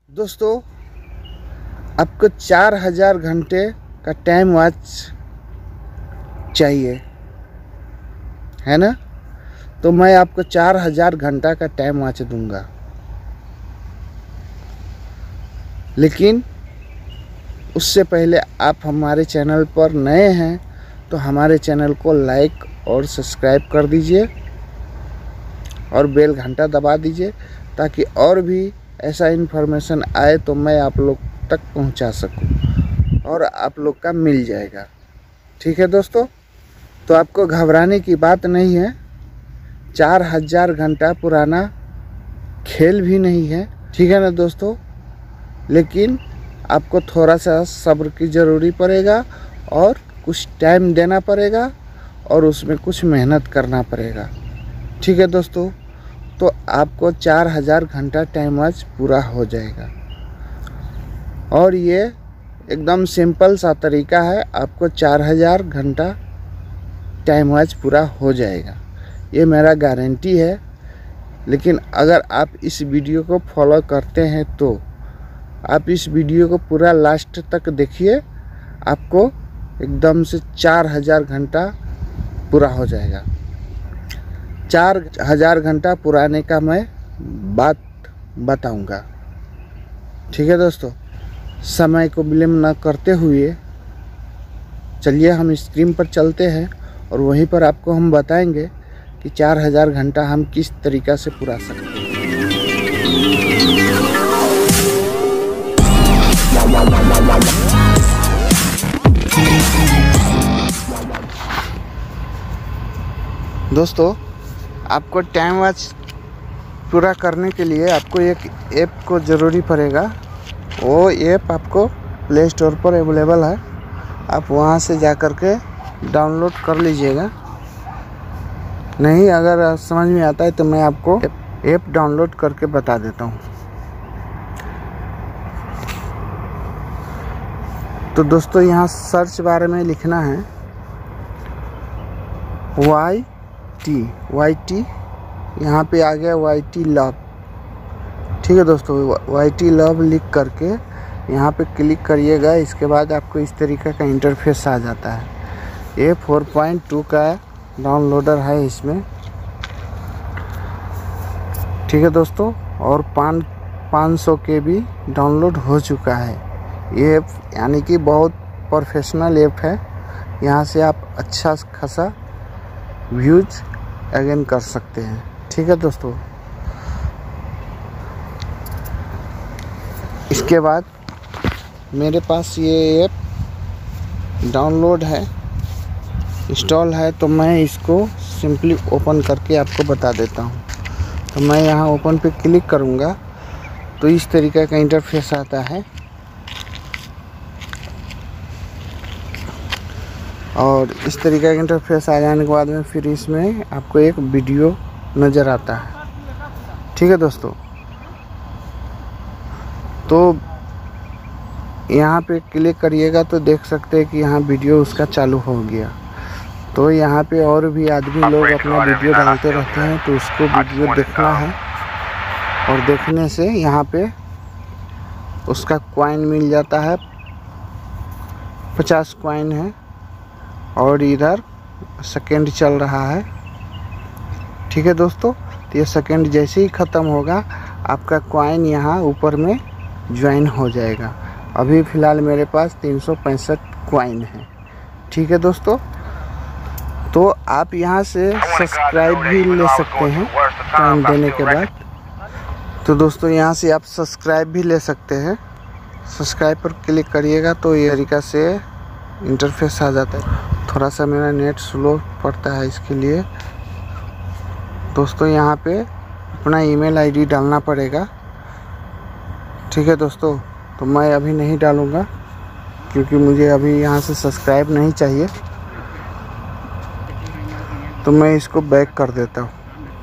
दोस्तों, आपको 4000 घंटे का टाइम वॉच चाहिए है ना। तो मैं आपको 4000 घंटा का टाइम वॉच दूंगा, लेकिन उससे पहले आप हमारे चैनल पर नए हैं तो हमारे चैनल को लाइक और सब्सक्राइब कर दीजिए और बेल घंटा दबा दीजिए, ताकि और भी ऐसा इन्फॉर्मेशन आए तो मैं आप लोग तक पहुंचा सकूं और आप लोग का मिल जाएगा। ठीक है दोस्तों, तो आपको घबराने की बात नहीं है। 4000 घंटा पुराना खेल भी नहीं है, ठीक है ना दोस्तों। लेकिन आपको थोड़ा सा सब्र की ज़रूरी पड़ेगा और कुछ टाइम देना पड़ेगा और उसमें कुछ मेहनत करना पड़ेगा। ठीक है दोस्तों, तो आपको 4000 घंटा टाइम वॉच पूरा हो जाएगा। और ये एकदम सिंपल सा तरीका है, आपको 4000 घंटा टाइम वॉच पूरा हो जाएगा, ये मेरा गारंटी है। लेकिन अगर आप इस वीडियो को फॉलो करते हैं तो आप इस वीडियो को पूरा लास्ट तक देखिए, आपको एकदम से 4000 घंटा पूरा हो जाएगा। 4000 घंटा पुराने का मैं बात बताऊंगा। ठीक है दोस्तों, समय को विलम्ब न करते हुए चलिए हम स्क्रीन पर चलते हैं और वहीं पर आपको हम बताएंगे कि 4000 घंटा हम किस तरीक़ा से पूरा सकते हैं। दोस्तों, आपको टाइम वॉच पूरा करने के लिए आपको एक ऐप को ज़रूरी पड़ेगा। वो ऐप आपको प्ले स्टोर पर अवेलेबल है, आप वहाँ से जा कर के डाउनलोड कर लीजिएगा। नहीं अगर समझ में आता है तो मैं आपको ऐप डाउनलोड करके बता देता हूँ। तो दोस्तों, यहाँ सर्च बार में लिखना है YT, यहाँ पे आ गया YT लव। ठीक है दोस्तों, YT लव लिख करके यहाँ पे क्लिक करिएगा। इसके बाद आपको इस तरीके का इंटरफेस आ जाता है। ये 4.2 का डाउनलोडर है इसमें। ठीक है दोस्तों, और 500 KB डाउनलोड हो चुका है। ये ऐप यानी कि बहुत प्रोफेशनल ऐप है। यहाँ से आप अच्छा खासा व्यूज अगेन कर सकते हैं। ठीक है दोस्तों, इसके बाद मेरे पास ये ऐप डाउनलोड है, इंस्टॉल है, तो मैं इसको सिंपली ओपन करके आपको बता देता हूँ। तो मैं यहाँ ओपन पे क्लिक करूँगा तो इस तरीके का इंटरफेस आता है और इस तरीके का इंटरफेस आ जाने के बाद में फिर इसमें आपको एक वीडियो नज़र आता है। ठीक है दोस्तों, तो यहाँ पे क्लिक करिएगा तो देख सकते हैं कि यहाँ वीडियो उसका चालू हो गया। तो यहाँ पे और भी आदमी लोग अपना वीडियो डालते रहते हैं, तो उसको वीडियो देखना है और देखने से यहाँ पे उसका कॉइन मिल जाता है। 50 कॉइन है और इधर सेकंड चल रहा है। ठीक है दोस्तों, तो ये सेकंड जैसे ही ख़त्म होगा आपका कॉइन यहाँ ऊपर में ज्वाइन हो जाएगा। अभी फ़िलहाल मेरे पास 365 कॉइन है। ठीक है दोस्तों, तो आप यहाँ से सब्सक्राइब भी ले सकते हैं टाइम देने के बाद। तो दोस्तों, यहाँ से आप सब्सक्राइब भी ले सकते हैं। सब्सक्राइब पर क्लिक करिएगा तो ये तरीक़ा से इंटरफेस आ जाता है। थोड़ा सा मेरा नेट स्लो पड़ता है, इसके लिए दोस्तों यहाँ पे अपना ईमेल आईडी डालना पड़ेगा। ठीक है दोस्तों, तो मैं अभी नहीं डालूँगा क्योंकि मुझे अभी यहाँ से सब्सक्राइब नहीं चाहिए, तो मैं इसको बैक कर देता हूँ।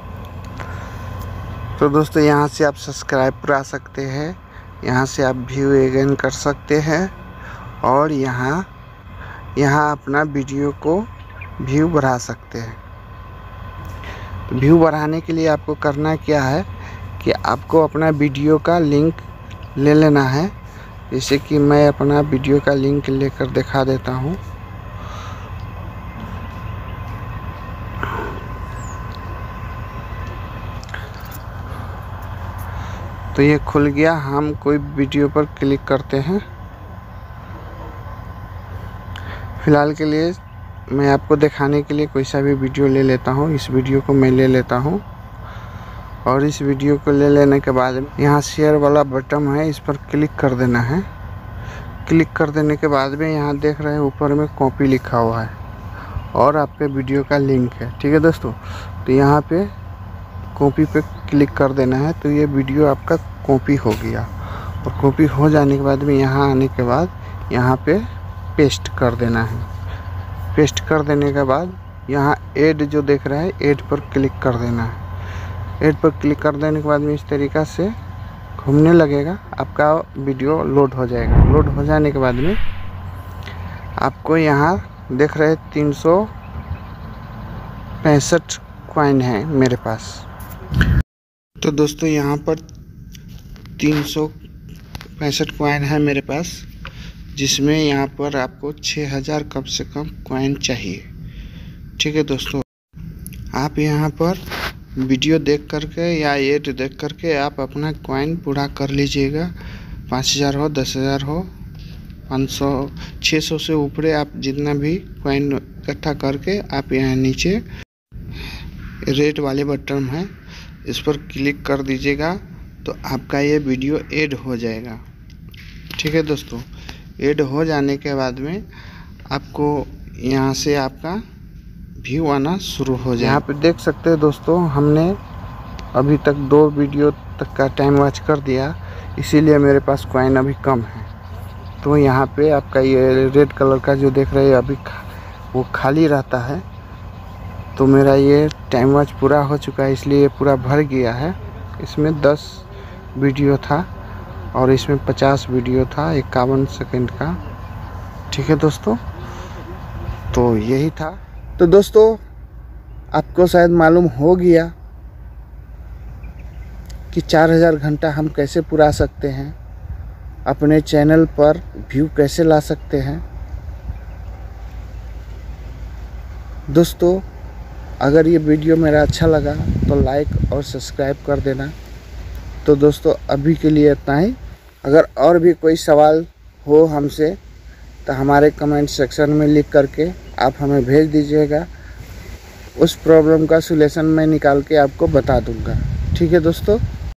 तो दोस्तों, यहाँ से आप सब्सक्राइब करा सकते हैं, यहाँ से आप व्यू अगेन कर सकते हैं और यहाँ अपना वीडियो को व्यू बढ़ा सकते हैं। व्यू बढ़ाने के लिए आपको करना क्या है कि आपको अपना वीडियो का लिंक ले लेना है। जैसे कि मैं अपना वीडियो का लिंक लेकर दिखा देता हूँ। तो ये खुल गया। हम कोई वीडियो पर क्लिक करते हैं। फ़िलहाल के लिए मैं आपको दिखाने के लिए कोई सा भी वीडियो ले लेता हूँ। इस वीडियो को मैं ले लेता हूँ और इस वीडियो को ले लेने के बाद यहाँ शेयर वाला बटन है, इस पर क्लिक कर देना है। क्लिक कर देने के बाद में यहाँ देख रहे हैं ऊपर में कॉपी लिखा हुआ है और आपके वीडियो का लिंक है। ठीक है दोस्तों, तो यहाँ पे कॉपी पे क्लिक कर देना है। तो ये वीडियो आपका कॉपी हो गया और कॉपी हो जाने के बाद में यहाँ आने के बाद यहाँ पे पेस्ट कर देना है। पेस्ट कर देने के बाद यहाँ ऐड जो देख रहा है, ऐड पर क्लिक कर देना है। ऐड पर क्लिक कर देने के बाद में इस तरीक़ा से घूमने लगेगा, आपका वीडियो लोड हो जाएगा। लोड हो जाने के बाद में आपको यहाँ देख रहे 365 कॉइन है मेरे पास। तो दोस्तों यहाँ पर 365 कॉइन है मेरे पास, जिसमें यहाँ पर आपको 6000 कम से कम कॉइन चाहिए। ठीक है दोस्तों, आप यहाँ पर वीडियो देख करके या ऐड देख करके आप अपना कॉइन पूरा कर लीजिएगा। 5000 हो, 10000 हो, 500, 600 से ऊपर आप जितना भी कॉइन इकट्ठा करके आप यहाँ नीचे रेड वाले बटन है, इस पर क्लिक कर दीजिएगा तो आपका ये वीडियो ऐड हो जाएगा। ठीक है दोस्तों, ऐड हो जाने के बाद में आपको यहाँ से आपका व्यू आना शुरू हो जाए। यहाँ पे देख सकते हैं दोस्तों, हमने अभी तक 2 वीडियो तक का टाइम वॉच कर दिया, इसीलिए मेरे पास कॉइन अभी कम है। तो यहाँ पे आपका ये रेड कलर का जो देख रहे हैं अभी वो खाली रहता है। तो मेरा ये टाइम वॉच पूरा हो चुका है, इसलिए ये पूरा भर गया है। इसमें 10 वीडियो था और इसमें 50 वीडियो था 51 सेकंड का। ठीक है दोस्तों, तो यही था। तो दोस्तों आपको शायद मालूम हो गया कि 4000 घंटा हम कैसे पुरा सकते हैं, अपने चैनल पर व्यू कैसे ला सकते हैं। दोस्तों अगर ये वीडियो मेरा अच्छा लगा तो लाइक और सब्सक्राइब कर देना। तो दोस्तों अभी के लिए इतना ही। अगर और भी कोई सवाल हो हमसे तो हमारे कमेंट सेक्शन में लिख करके आप हमें भेज दीजिएगा। उस प्रॉब्लम का सलूशन मैं निकाल के आपको बता दूंगा। ठीक है दोस्तों।